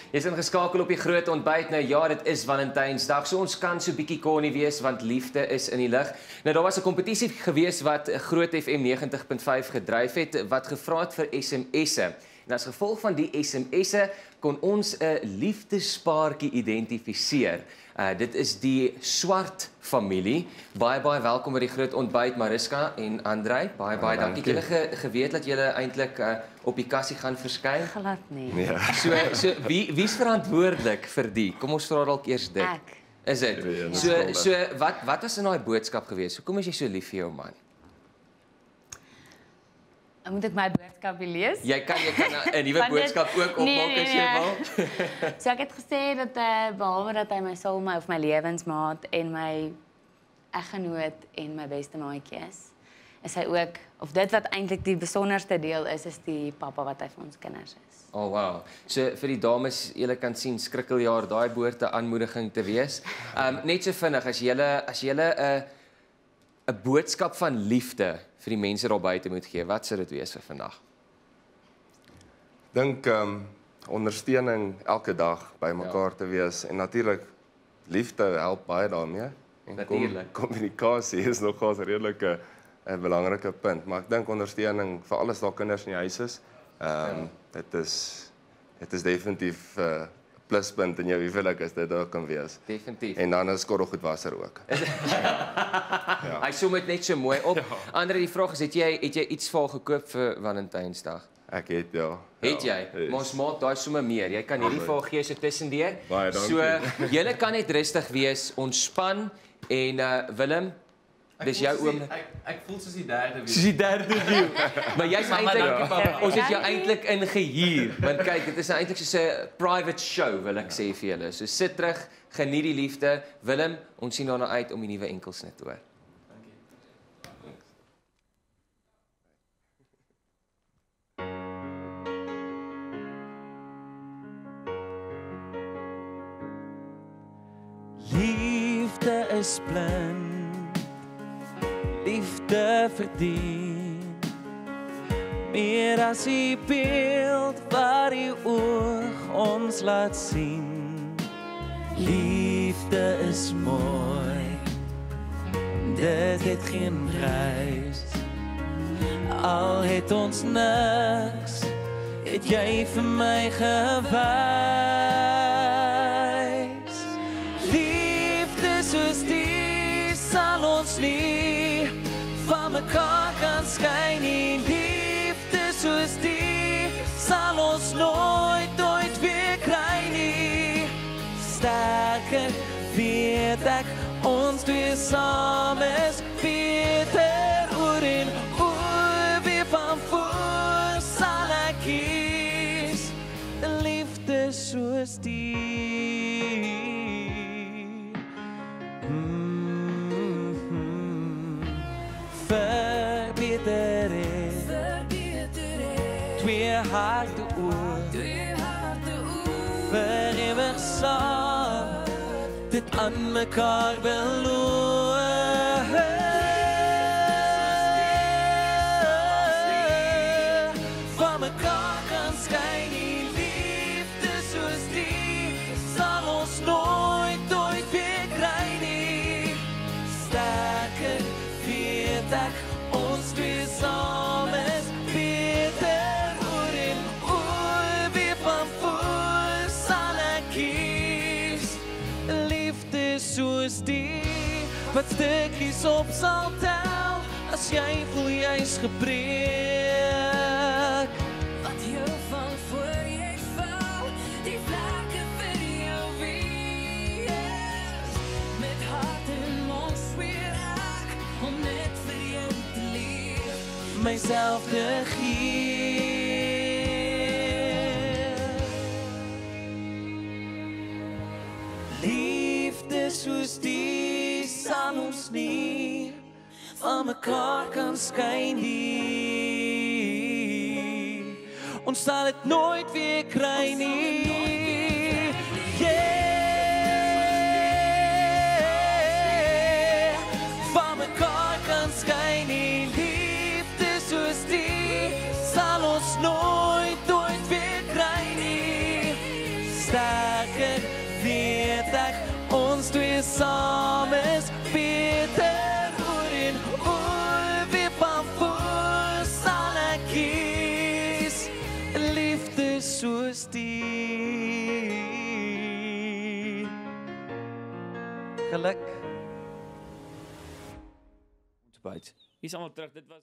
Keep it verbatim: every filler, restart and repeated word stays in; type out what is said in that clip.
Jy is ingeskakel op die groot ontbyt. Nou ja, dit is Valentynsdag, so ons kan so bietjie corny wees want liefde is in die lug. Nou daar was 'n kompetisie gewees wat Groot F M negentig punt vyf gedryf het wat gevra het vir S M S'e. En as gevolg van die S M S'e kon ons 'n liefdespaartjie identifiseer. Uh, dit is die Swart familie. Baie baie welkom by die groot ontbyt, Mariska en Andrei. Baie baie dankie. Julle ge, geweet dat julle eintlik uh, op die kassie gaan verskyn? Glad nie. Ja. So so wie wie's verantwoordelik vir die? Kom ons vra dalk eers dit. Ek. Is dit? So so wat wat was in daai boodskap gewees? Hoekom is jy so lief vir jou man? Moet ek my boodskap lees? Jy kan jy kan 'n nuwe boodskap ook opmaak nee, nee, as jy nee. wil. So ek het gesê dat uh, behalwe dat hy my soulmate of my lewensmaat en my eggenoot en my beste maatjie is, is hy ook, of dit wat eintlik die besonderste deel is, is die pappa wat hy vir ons kinders is. Oh wow. So vir die dames, julle kan sien skrikkeljaar daai boorte aanmoediging te wees. Um net so vinnig as julle as julle 'n uh, 'n boodskap van liefde vir die mense daar buite moet gee, wat sou dit wees vir vandag? Dink um ondersteuning elke dag by mekaar ja. te wees en natuurlik liefde help baie daarmee. En Natuurlijk. Kom, kommunikasie is nogals redelik 'n 'n belangrike punt, maar ek dink ondersteuning vir alles daar kinders in die huis is. Ehm um, ja. dit is dit is definitief 'n uh, pluspunt in jou huwelik as dit daar kan wees. Definitief. En dan is korrelgoedwasser ook. ja. Hy som dit net so mooi op. Ja. Andre, die vraag is, het jy het jy iets vir haar gekoop vir Valentynsdag? Ek het ja. Het ja, jy? Maar ons maak daai sommer meer. Jy kan hierdie vir haar gee so tussendeur. Baie dankie. So julle kan net rustig wees, ontspan en uh Willem, dis jou oom. Ek ek voel soos die derde wiel. Soos die derde wiel. Maar jy's eintlik ons het jou eintlik ingehuur. Want kyk, dit is eintlik so 'n private show wil ek sê vir julle. So sit terug, geniet die liefde. Willem, ons sien daarna uit om die nuwe enkelsnit te hoor. Liefde is blind, liefde verdien meer as die beeld wat die oog ons laat sien. Liefde is mooi, dit het geen prys. Al het ons niks, het jy vir my gewys. Soos die sal ons nie van mekaar kan skyn nie. Liefde soos die sal ons nooit, nooit weer kry nie. Sterker weet ek, ons twee saam is beter oor en oor. Weer van voor sal ek kies, liefde soos die. Verbeter het, twee harte oor, vir ewig saam, dit aan mekaar beloof. Van mekaar kan skyn die liefde soos die, sal ons nooit, nooit weer kry nie. Sterker weet ek, ons twee saam is beter oor en oor. Weer van voor sal ek kies, liefde soos die, wat stukkies op sal tel, as jy voel jy's gebreek. Wat jou van voor jy val, die vlakke vir jou wees. Met hart en mond weer ek, om net vir jou te leef, myself te gee. Liefde soos die sal ons nie van mekaar kan skyn nie. Ons sal dit nooit weer kry nie. Yeah. Van mekaar kan skyn nie. Liefde soos die sal ons nooit, nooit weer kry nie. Sta twee saam is beter oor en oor. Wie van voor sal ek kies? Liefde soos die. Geluk. Hier is allemaal terug. Dit was